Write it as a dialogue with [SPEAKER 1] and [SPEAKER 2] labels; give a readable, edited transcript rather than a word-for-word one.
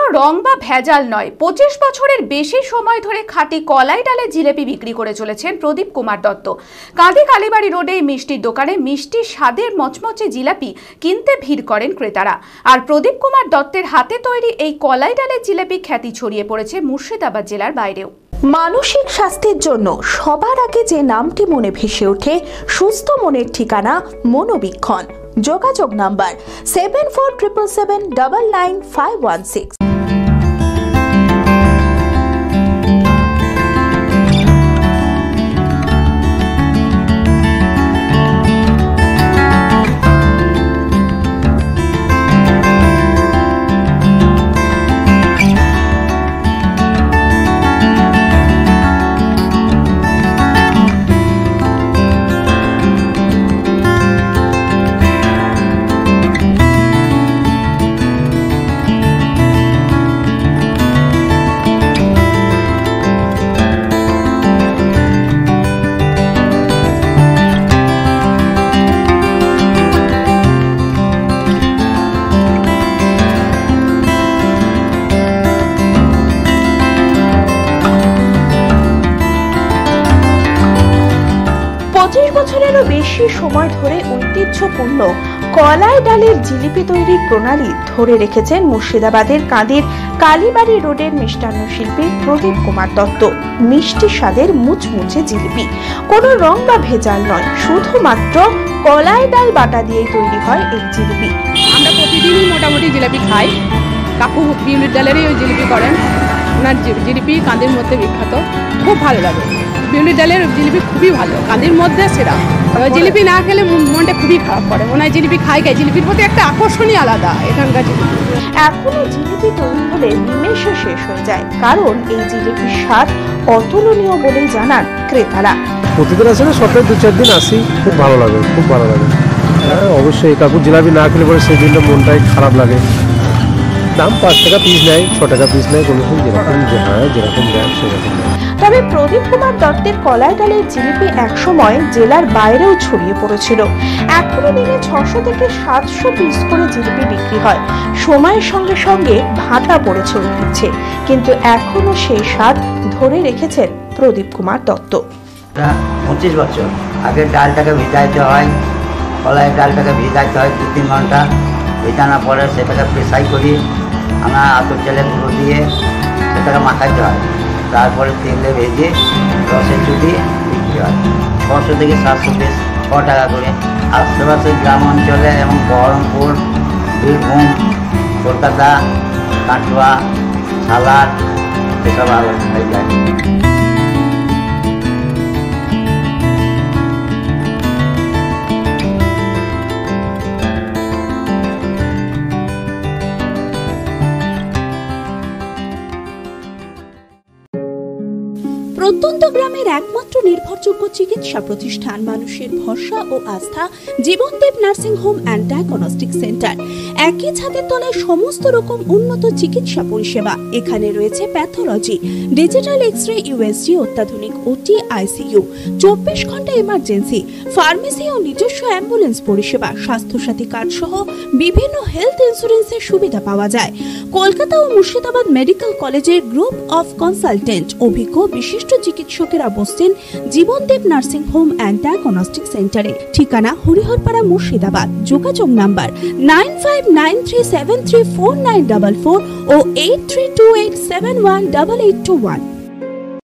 [SPEAKER 1] রং বা ভেজাল নয়, 25 বছরের বেশি সময় ধরে খাঁটি কলাই ডালের জিলেপি বিক্রি করে চলেছেন প্রদীপ কুমার দত্ত। কাঁদি কালীবাড়ি রোডে মিষ্টির দোকানে মিষ্টি স্বাদের মচমচে জিলাপি কিনতে ভিড় করেন ক্রেতারা। আর প্রদীপ কুমার দত্তের হাতে তৈরি এই কলাই ডালের জিলেপি খ্যাতি ছড়িয়ে পড়েছে মুর্শিদাবাদ জেলার বাইরেও।
[SPEAKER 2] মানসিক স্বাস্থ্যের জন্য সবার আগে যে নামটি মনে ভেসে ওঠে, সুস্থ মনের ঠিকানা মনোবীক্ষণ। যোগাযোগ নাম্বার 7477799516। বছরেরও বেশি সময় ধরে ঐতিহ্যপূর্ণ কলাই ডালের জিলিপি তৈরির প্রণালী ধরে রেখেছেন মুর্শিদাবাদের কাঁদির কালীবাড়ি রোডের মিষ্টান্ন শিল্পী প্রদীপ কুমার দত্ত। মিষ্টি স্বাদের মুচমুচে জিলিপি, কোনো রং বা ভেজাল নয়, শুধুমাত্র কলাই ডাল বাটা দিয়েই তৈরি হয় এই জিলিপি।
[SPEAKER 3] আমরা প্রতিদিনই মোটামুটি জিলিপি খাই। কাকু বিউলির ডালেরই ওই জিলিপি করেন। ওনার জিলিপি কাঁদির মধ্যে বিখ্যাত, খুব ভালো লাগে। বিউলির ডালের জিলিপি খুবই ভালো, কাঁদির মধ্যে সেরা। জিলিপি না খেলে মনটা খুবই খারাপ করে। ওনার জিলিপি খাই জিলিপির প্রতি একটা আকর্ষণই আলাদা এখানকার জিলিপি।
[SPEAKER 2] এখনো জিলিপি তৈরি হলে নিমেষে শেষ হয়ে যায়, কারণ এই জিলিপির স্বাদ অতুলনীয় বলেই জানান ক্রেতারা।
[SPEAKER 4] প্রতিদিন আসলে সপ্তাহে 2-4 দিন আসি, খুব ভালো লাগে, খুব ভালো লাগে। অবশ্যই কাকু জিলাপি না খেলে পরে সেই দিনটা মনটাই খারাপ লাগে। দাম 5 টাকা পিস নেয়, 6 টাকা পিস নেয়, কোনোদিন যেরকম যেরকম দেয় সেরকম।
[SPEAKER 2] তবে প্রদীপ কুমার দত্তের কলাই ডালের জিলিপি একসময় জেলার বাইরেও ছড়িয়ে পড়েছিল। এখনো দিনে 600 থেকে 700 পিস করে জিলিপি বিক্রি হয়। সময়ের সঙ্গে সঙ্গে ভাটা পড়েছে ঐতিহ্যে, কিন্তু এখনো সেই স্বাদ ধরে রেখেছেন প্রদীপ কুমার দত্ত।
[SPEAKER 5] 25 বছর আগে ডালটাকে ভিজাইতে হয়, কলাই ডালটাকে ভিজাইতে হয় 2-3 ঘন্টা। ভিজানোর পরে সেটাকে প্রেসাই করি, আমরা আতর চালে গুঁড়ো দিয়ে সেটাকে মাখাইতে হয়। তারপরে তেলে ভেজে রসে চুটি বিক্রি হয়। 600 থেকে 700 পিস 6 টাকা করে। আশেপাশে গ্রাম অঞ্চলে এবং বহরমপুর, বীরভূম, কলকাতা, কাটোয়া, সালার এসব আলো হয়ে যায়।
[SPEAKER 2] প্রত্যন্ত গ্রামের একমাত্র নির্ভরযোগ্য চিকিৎসা প্রতিষ্ঠান, মানুষের ভরসা ও আস্থা, Jibandeep nursing home and diagnostic centre. একই ছাদের তলায় সমস্ত রকম উন্নত চিকিৎসা পরিষেবা। এখানে রয়েছে প্যাথোলজি, ডিজিটাল এক্স-রে, ইউএসজি, অত্যাধুনিক ওটি, আইসিইউ, 24 ঘন্টা এমার্জেন্সি, ফার্মেসি ও নিজস্ব অ্যাম্বুলেন্স পরিষেবা। স্বাস্থ্যসাথী কার্ড সহ বিভিন্ন হেলথ ইন্স্যুরেন্সের সুবিধা পাওয়া যায়। কলকাতা ও মুর্শিদাবাদ মেডিকেল কলেজের গ্রুপ অফ কনসালটেন্ট অভিজ্ঞ বিশিষ্ট চিকিৎসকেরা বসছেন Jibandeep nursing home and diagnostic সেন্টারে। ঠিকানা হরিহরপাড়া, মুর্শিদাবাদ। যোগাযোগ নাম্বার 9593734944 ও 8328718821।